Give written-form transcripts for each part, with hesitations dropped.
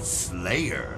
Slayer.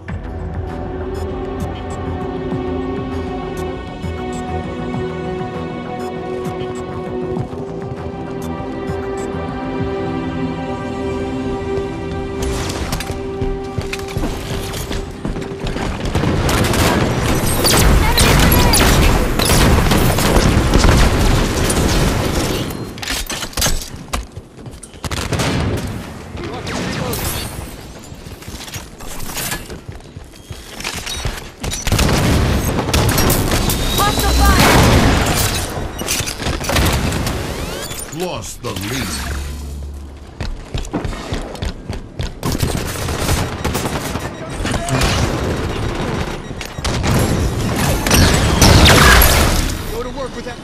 Lost the lead. Go to work with that.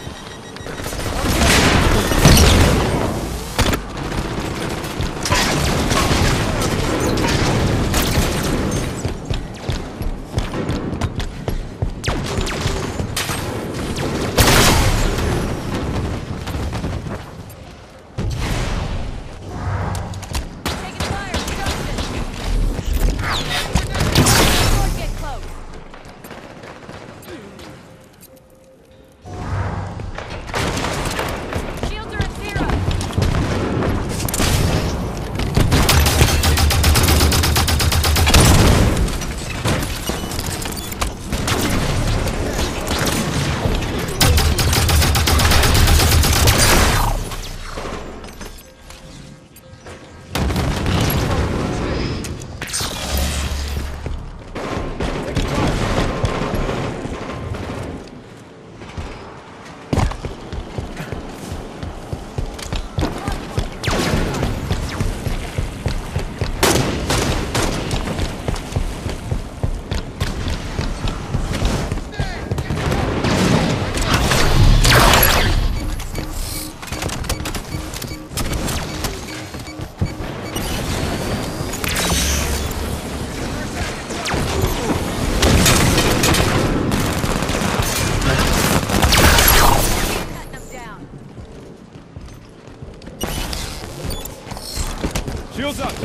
Shields up!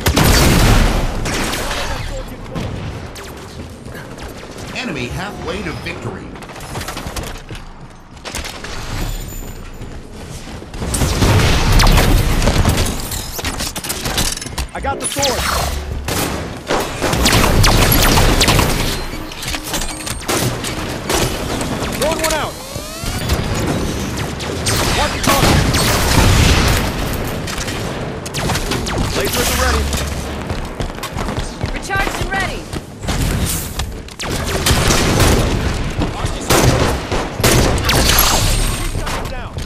Enemy halfway to victory. I got the sword! Throwing one out! Watch your corner! Lasers are ready! Recharged and ready! Down!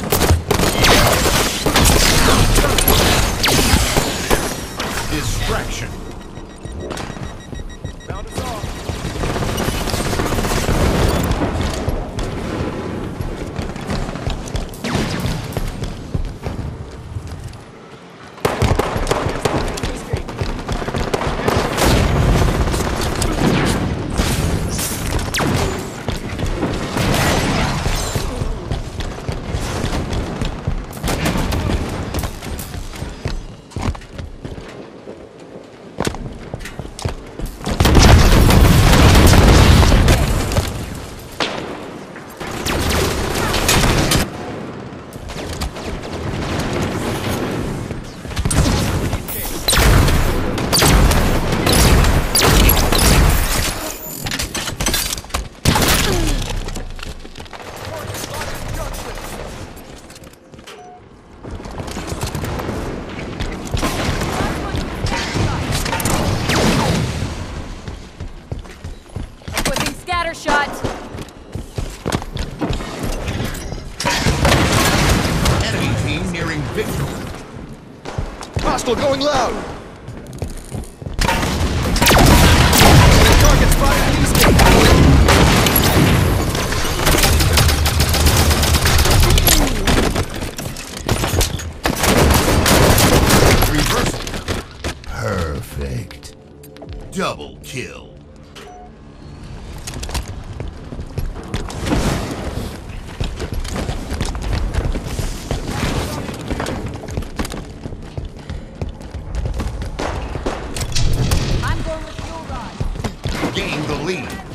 Distraction. Found us off! Scatter shot! Enemy team nearing victory. Hostile going loud! Target spotted east. Reversal. Perfect. Double kill. I'm going with gained the lead.